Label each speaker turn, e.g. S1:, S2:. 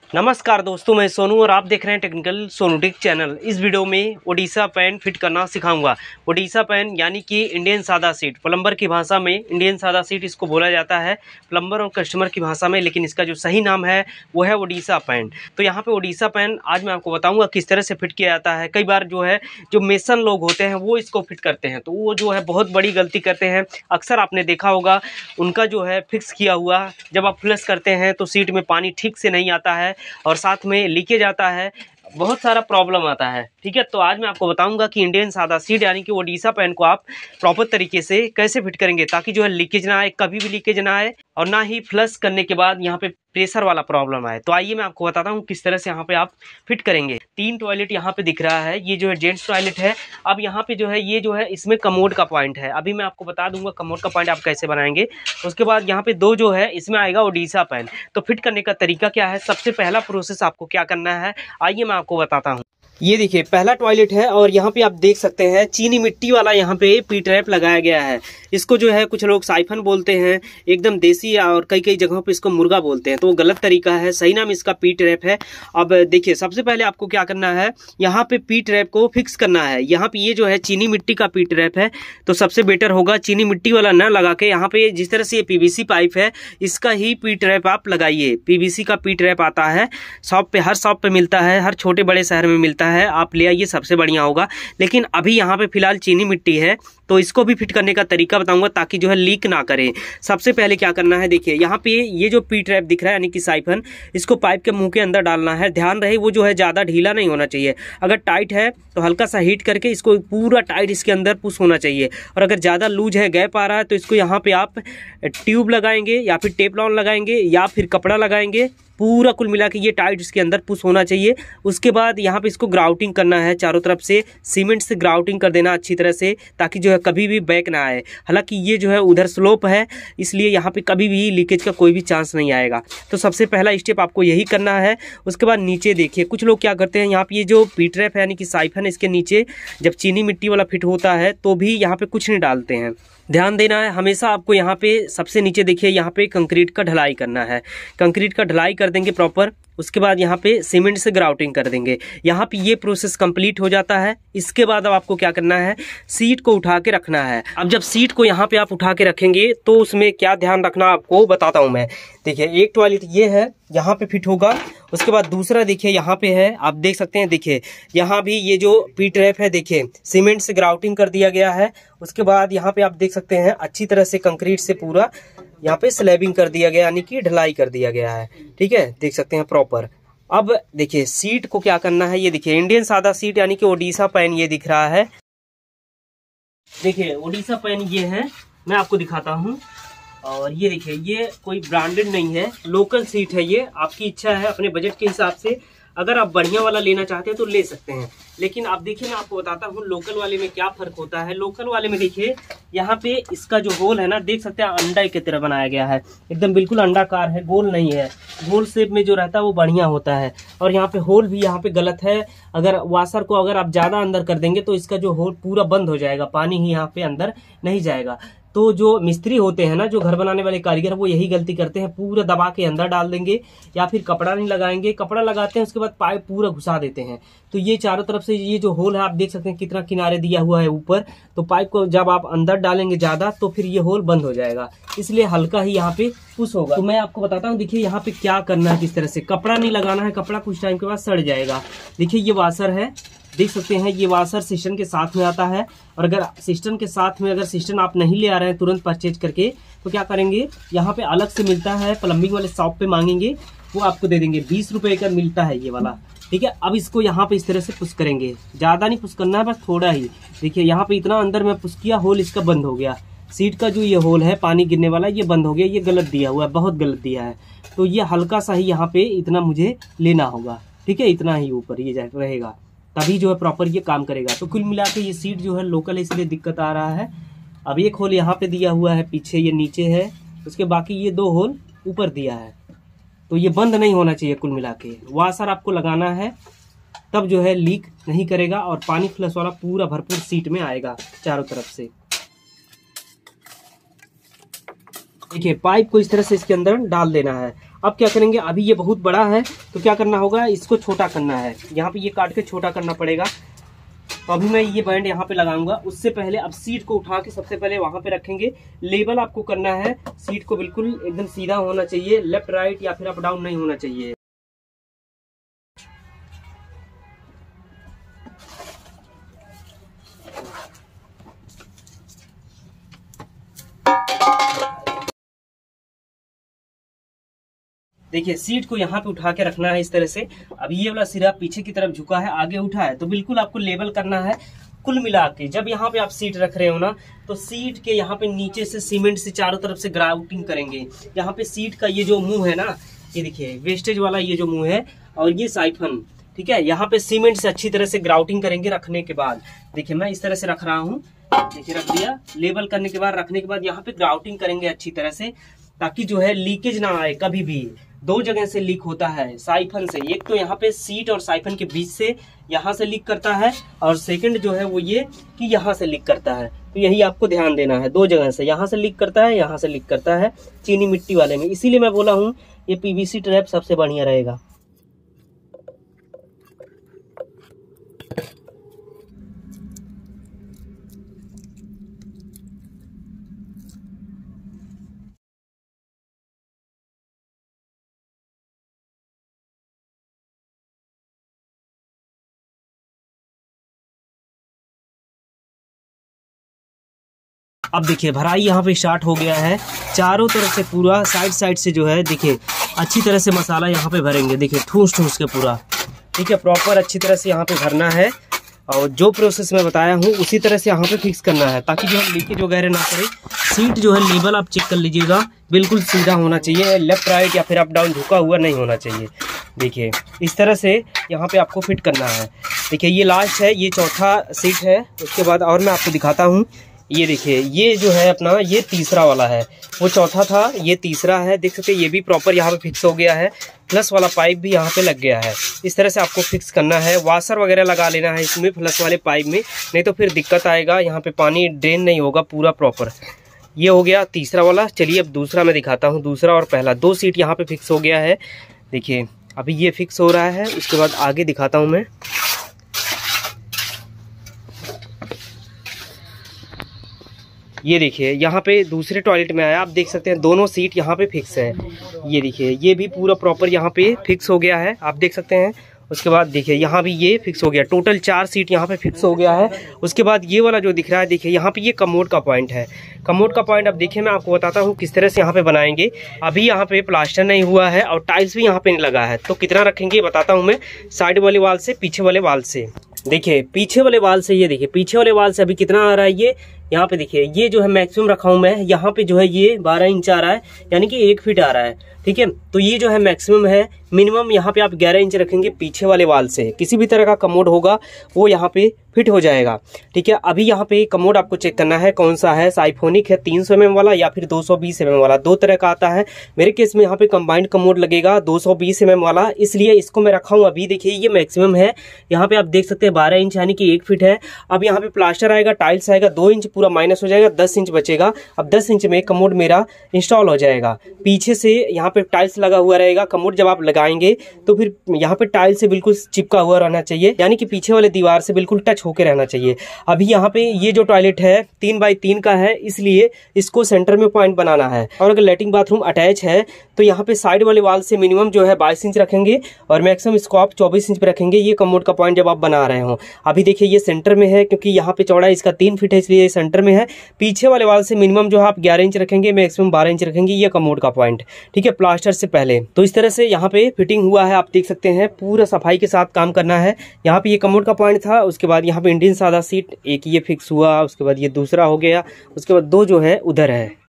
S1: नमस्कार दोस्तों, मैं सोनू और आप देख रहे हैं टेक्निकल सोनू टेक चैनल। इस वीडियो में ओडिशा पैन फिट करना सिखाऊंगा। ओडिशा पैन यानी कि इंडियन सादा सीट, प्लम्बर की भाषा में इंडियन सादा सीट इसको बोला जाता है, प्लम्बर और कस्टमर की भाषा में, लेकिन इसका जो सही नाम है वो है ओडिशा पैन। तो यहाँ पे ओडिशा पैन आज मैं आपको बताऊँगा किस तरह से फिट किया जाता है। कई बार जो है जो मेसन लोग होते हैं वो इसको फिट करते हैं, तो वो जो है बहुत बड़ी गलती करते हैं। अक्सर आपने देखा होगा उनका जो है फिक्स किया हुआ, जब आप फ्लश करते हैं तो सीट में पानी ठीक से नहीं आता है और साथ में लीकेज आता है, बहुत सारा प्रॉब्लम आता है। ठीक है, तो आज मैं आपको बताऊंगा कि इंडियन सादा सीट यानी कि ओडिशा पैन को आप प्रॉपर तरीके से कैसे फिट करेंगे ताकि जो है लीकेज ना आए, कभी भी लीकेज ना आए, और ना ही फ्लश करने के बाद यहाँ पे प्रेशर वाला प्रॉब्लम आए। तो आइए मैं आपको बताता हूँ किस तरह से यहाँ पे आप फिट करेंगे। 3 टॉयलेट यहाँ पे दिख रहा है, ये जो है जेंट्स टॉयलेट है। अब यहाँ पे जो है ये जो है इसमें कमोड का पॉइंट है, अभी मैं आपको बता दूंगा कमोड का पॉइंट आप कैसे बनाएंगे। उसके बाद यहाँ पे 2 जो है इसमें आएगा ओडिशा पैन। तो फिट करने का तरीका क्या है, सबसे पहला प्रोसेस आपको क्या करना है आइए मैं आपको बताता हूँ। ये देखिए पहला टॉयलेट है और यहाँ पे आप देख सकते हैं चीनी मिट्टी वाला यहाँ पे पी ट्रैप लगाया गया है। इसको जो है कुछ लोग साइफन बोलते हैं, एकदम देसी, और कई कई जगहों पे इसको मुर्गा बोलते हैं, तो वो गलत तरीका है। सही नाम इसका पी ट्रैप है। अब देखिए सबसे पहले आपको क्या करना है, यहाँ पे पी ट्रैप को फिक्स करना है। यहाँ पे ये जो है चीनी मिट्टी का पी ट्रैप है, तो सबसे बेटर होगा चीनी मिट्टी वाला न लगा के यहाँ पे जिस तरह से ये पीवीसी पाइप है इसका ही पी ट्रैप आप लगाइए। पीवीसी का पी ट्रैप आता है शॉप पे, हर शॉप पे मिलता है, हर छोटे बड़े शहर में मिलता है, आप ले आइए, सबसे बढ़िया होगा। लेकिन अभी यहाँ पे फिलहाल चीनी मिट्टी है, तो इसको भी फिट करने का तरीका बताऊंगा ताकि जो है लीक ना करे। सबसे पहले क्या करना है, देखिए यहाँ पे ये जो पी ट्रैप दिख रहा है यानी कि साइफन, इसको पाइप के मुंह के अंदर डालना है। ध्यान रहे वो जो है ज्यादा ढीला नहीं होना चाहिए, अगर टाइट है तो हल्का सा हीट करके इसको पूरा टाइट इसके अंदर पुश होना चाहिए, और अगर ज्यादा लूज है, गैप आ रहा है, तो इसको यहाँ पे आप ट्यूब लगाएंगे या फिर टेपलॉन लगाएंगे या फिर कपड़ा लगाएंगे, पूरा कुल मिला के ये टाइट इसके अंदर पुश होना चाहिए। उसके बाद यहाँ पे इसको ग्राउटिंग करना है, चारों तरफ से सीमेंट से ग्राउटिंग कर देना अच्छी तरह से, ताकि जो है कभी भी बैक ना आए। हालांकि ये जो है उधर स्लोप है, इसलिए यहाँ पे कभी भी लीकेज का कोई भी चांस नहीं आएगा। तो सबसे पहला स्टेप आपको यही करना है। उसके बाद नीचे देखिए कुछ लोग क्या करते हैं, यहाँ पे ये जो पी ट्रैप है यानी कि साइफन, इसके नीचे जब चीनी मिट्टी वाला फिट होता है तो भी यहाँ पे कुछ नहीं डालते हैं। ध्यान देना है हमेशा आपको, यहाँ पे सबसे नीचे देखिए यहाँ पे कंक्रीट का ढलाई करना है। कंक्रीट का ढलाई कर देंगे प्रॉपर, उसके बाद यहाँ पे सीमेंट से ग्राउटिंग कर देंगे। यहाँ पे ये प्रोसेस कंप्लीट हो जाता है। इसके बाद अब आपको क्या करना है, सीट को उठा के रखना है। अब जब सीट को यहाँ पे आप उठा के रखेंगे तो उसमें क्या ध्यान रखना आपको बताता हूँ मैं। देखिए एक टॉयलेट ये है, यहाँ पे फिट होगा। उसके बाद दूसरा देखिए यहाँ पे है, आप देख सकते हैं, देखिए यहाँ भी ये जो पी ट्रैप है देखिए सीमेंट से ग्राउटिंग कर दिया गया है। उसके बाद यहाँ पे आप देख सकते हैं अच्छी तरह से कंक्रीट से पूरा यहाँ पे स्लैबिंग कर दिया गया, यानी कि ढलाई कर दिया गया है। ठीक है, देख सकते हैं प्रॉपर। अब देखिए सीट को क्या करना है, ये देखिए इंडियन सादा सीट यानी कि ओडिशा पैन ये दिख रहा है। देखिए ओडिशा पैन ये है, मैं आपको दिखाता हूँ। और ये देखिए ये कोई ब्रांडेड नहीं है, लोकल सीट है ये। आपकी इच्छा है अपने बजट के हिसाब से, अगर आप बढ़िया वाला लेना चाहते हैं तो ले सकते हैं। लेकिन आप देखिए मैं आपको बताता हूँ लोकल वाले में क्या फर्क होता है। लोकल वाले में देखिए यहाँ पे इसका जो होल है ना, देख सकते हैं अंडा की तरह बनाया गया है, एकदम बिल्कुल अंडाकार है, गोल नहीं है। गोल शेप में जो रहता है वो बढ़िया होता है। और यहाँ पे होल भी यहाँ पे गलत है, अगर वाशर को अगर आप ज्यादा अंदर कर देंगे तो इसका जो होल पूरा बंद हो जाएगा, पानी ही यहाँ पे अंदर नहीं जाएगा। तो जो मिस्त्री होते हैं ना, जो घर बनाने वाले कारीगर, वो यही गलती करते हैं, पूरा दबा के अंदर डाल देंगे या फिर कपड़ा नहीं लगाएंगे। कपड़ा लगाते हैं उसके बाद पाइप पूरा घुसा देते हैं। तो ये चारों तरफ से ये जो होल है आप देख सकते हैं कितना किनारे दिया हुआ है ऊपर, तो पाइप को जब आप अंदर डालेंगे ज्यादा तो फिर ये होल बंद हो जाएगा, इसलिए हल्का ही यहाँ पे पुश होगा। तो मैं आपको बताता हूँ, देखिए यहाँ पे क्या करना है, किस तरह से कपड़ा नहीं लगाना है, कपड़ा कुछ टाइम के बाद सड़ जाएगा। देखिए ये वाशर है, देख सकते हैं ये वाशर सिस्टम के साथ में आता है। और अगर सिस्टम के साथ में अगर सिस्टम आप नहीं ले आ रहे हैं तुरंत परचेज करके, तो क्या करेंगे, यहाँ पे अलग से मिलता है, प्लम्बिंग वाले शॉप पे मांगेंगे, वो आपको दे देंगे। 20 रुपए का मिलता है ये वाला। ठीक है, अब इसको यहाँ पे इस तरह से पुश करेंगे, ज्यादा नहीं पुश करना है, बस थोड़ा ही। देखिए यहाँ पे इतना अंदर में पुश किया, होल इसका बंद हो गया। सीट का जो ये होल है पानी गिरने वाला, ये बंद हो गया। ये गलत दिया हुआ है, बहुत गलत दिया है। तो ये हल्का सा ही यहाँ पे इतना मुझे लेना होगा। ठीक है, इतना ही ऊपर ये रहेगा, तभी जो है प्रॉपर ये काम करेगा। तो कुल मिला के ये सीट जो है लोकल है, इसलिए दिक्कत आ रहा है। अब एक होल यहाँ पे दिया हुआ है, पीछे ये नीचे है, उसके बाकी ये 2 होल ऊपर दिया है। तो ये बंद नहीं होना चाहिए। कुल मिला के वाशर आपको लगाना है, तब जो है लीक नहीं करेगा और पानी फ्लश वाला पूरा भरपूर सीट में आएगा चारों तरफ से। देखिए पाइप को इस तरह से इसके अंदर डाल देना है। अब क्या करेंगे, अभी ये बहुत बड़ा है तो क्या करना होगा, इसको छोटा करना है, यहाँ पे ये काट के छोटा करना पड़ेगा। तो अभी मैं ये बैंड यहाँ पे लगाऊंगा। उससे पहले अब सीट को उठा के सबसे पहले वहां पे रखेंगे। लेवल आपको करना है, सीट को बिल्कुल एकदम सीधा होना चाहिए, लेफ्ट राइट या फिर अप डाउन नहीं होना चाहिए। देखिए सीट को यहाँ पे उठा के रखना है इस तरह से। अब ये वाला सिरा पीछे की तरफ झुका है, आगे उठा है, तो बिल्कुल आपको लेवल करना है। कुल मिला के जब यहाँ पे आप सीट रख रहे हो ना, तो सीट के यहाँ पे नीचे से सीमेंट से चारों तरफ से ग्राउटिंग करेंगे। यहाँ पे सीट का ये जो मुंह है ना, ये देखिए वेस्टेज वाला ये जो मुंह है और ये साइफन, ठीक है, यहाँ पे सीमेंट से अच्छी तरह से ग्राउटिंग करेंगे। रखने के बाद देखिए मैं इस तरह से रख रहा हूँ, देखिए रख दिया। लेवल करने के बाद, रखने के बाद यहाँ पे ग्राउटिंग करेंगे अच्छी तरह से, ताकि जो है लीकेज ना आए। कभी भी दो जगह से लीक होता है साइफन से, एक तो यहाँ पे सीट और साइफन के बीच से यहाँ से लीक करता है, और सेकंड जो है वो ये कि यहाँ से लीक करता है। तो यही आपको ध्यान देना है, दो जगह से, यहाँ से लीक करता है, यहाँ से लीक करता है चीनी मिट्टी वाले में। इसीलिए मैं बोला हूँ ये पीवीसी ट्रैप सबसे बढ़िया रहेगा। अब देखिए भराई यहाँ पे स्टार्ट हो गया है। चारों तरफ से पूरा साइड से जो है देखिए अच्छी तरह से मसाला यहाँ पे भरेंगे। देखिए ठूस ठूस के पूरा, ठीक है, प्रॉपर अच्छी तरह से यहाँ पे भरना है। और जो प्रोसेस मैं बताया हूँ उसी तरह से यहाँ पे फिक्स करना है, ताकि जो है लीकेज वगैरह ना करे। सीट जो है लेवल आप चेक कर लीजिएगा, बिल्कुल सीधा होना चाहिए, लेफ्ट राइट या फिर अप डाउन झुका हुआ नहीं होना चाहिए। देखिए इस तरह से यहाँ पे आपको फिट करना है। देखिए ये लास्ट है, ये चौथा सीट है। उसके बाद और मैं आपको दिखाता हूँ, ये देखिए ये जो है अपना ये तीसरा वाला है, वो चौथा था, ये तीसरा है। देख सकते हैं ये भी प्रॉपर यहाँ पे फिक्स हो गया है, प्लस वाला पाइप भी यहाँ पे लग गया है। इस तरह से आपको फिक्स करना है। वाशर वगैरह लगा लेना है इसमें प्लस वाले पाइप में, नहीं तो फिर दिक्कत आएगा, यहाँ पे पानी ड्रेन नहीं होगा पूरा प्रॉपर। ये हो गया तीसरा वाला। चलिए अब दूसरा मैं दिखाता हूँ। दूसरा और पहला दो सीट यहाँ पे फिक्स हो गया है। देखिए अभी ये फिक्स हो रहा है, उसके बाद आगे दिखाता हूँ मैं। ये देखिए यहाँ पे दूसरे टॉयलेट में आया, आप देख सकते हैं दोनों सीट यहाँ पे फिक्स है। ये देखिए ये भी पूरा प्रॉपर यहाँ पे फिक्स हो गया है, आप देख सकते हैं। उसके बाद देखिए यहाँ भी ये फिक्स हो गया, टोटल 4 सीट यहाँ पे फिक्स हो गया है। उसके बाद ये वाला जो दिख रहा है, देखिए यहाँ पे ये कमोड का पॉइंट है। कमोड का पॉइंट अब देखिए मैं आपको बताता हूँ किस तरह से यहाँ पे बनाएंगे। अभी यहाँ पे प्लास्टर नहीं हुआ है और टाइल्स भी यहाँ पे नहीं लगा है, तो कितना रखेंगे बताता हूँ मैं। साइड वाले वाल से, पीछे वाले वाल से, देखिए पीछे वाले वाल से, ये देखिए पीछे वाले वाल से अभी कितना आ रहा है, ये यहाँ पे देखिए ये जो है मैक्सिमम रखा हूँ मैं। यहाँ पे जो है ये 12 इंच आ रहा है, यानी कि 1 फीट आ रहा है, ठीक है। तो ये जो है मैक्सिमम है। मिनिमम यहाँ पे आप 11 इंच रखेंगे पीछे वाले वाल से। किसी भी तरह का कमोड होगा वो यहाँ पे फिट हो जाएगा, ठीक है। अभी यहाँ पे कमोड आपको चेक करना है कौन सा है, साइफोनिक है 300 mm वाला या फिर 220 mm वाला, दो तरह का आता है। मेरे केस में यहाँ पे कंबाइंड कमोड लगेगा 220 mm वाला, इसलिए इसको मैं रखा हूँ। अभी देखिए ये मैक्सिमम है, यहाँ पे आप देख सकते हैं 12 इंच यानी कि 1 फीट है। अब यहाँ पे प्लास्टर आएगा, टाइल्स आएगा, 2 इंच पूरा माइनस हो जाएगा, 10 इंच बचेगा। अब 10 इंच में कमोड मेरा इंस्टॉल हो जाएगा। पीछे से यहाँ पे टाइल्स लगा हुआ रहेगा। कमोड जब आप लगाएंगे तो फिर यहाँ पे टाइल्स से बिल्कुल चिपका हुआ रहना चाहिए, यानी कि पीछे वाले दीवार से बिल्कुल टच होकर रहना चाहिए। अभी यहाँ पे ये जो टॉयलेट है 3 बाई 3 का है, इसलिए इसको सेंटर में पॉइंट बनाना है। और अगर लैट्रिन बाथरूम अटैच है तो यहाँ पे साइड वाले वाल से मिनिमम जो है 22 इंच रखेंगे और मैक्सिमम इसको आप 24 इंच पे रखेंगे, ये कमोड का पॉइंट जब आप बना रहे हो। अभी देखिए ये सेंटर में है, क्योंकि यहाँ पे चौड़ा इसका 3 फीट है, इसलिए सेंटर में है। पीछे वाले वाल से मिनिमम जो है आप 11 इंच रखेंगे, मैक्सिमम 12 इंच रखेंगे, ये कमोड का पॉइंट, ठीक है, प्लास्टर से पहले। तो इस तरह से यहाँ पे फिटिंग हुआ है, आप देख सकते हैं। पूरा सफाई के साथ काम करना है। यहाँ पे ये कमोड का पॉइंट था, उसके बाद यहाँ पे इंडियन सादा सीट एक ये फिक्स हुआ, उसके बाद ये दूसरा हो गया, उसके बाद 2 जो है उधर है।